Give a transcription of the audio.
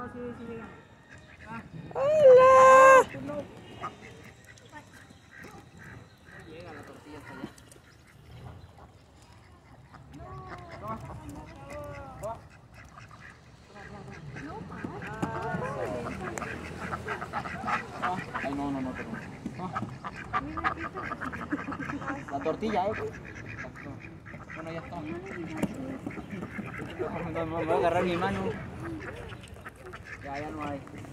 ¡Hola! Llega la tortilla hasta allá. Ay, no, perdón. La tortilla, Bueno, ya está. Me voy a agarrar mi mano. Ya no hay.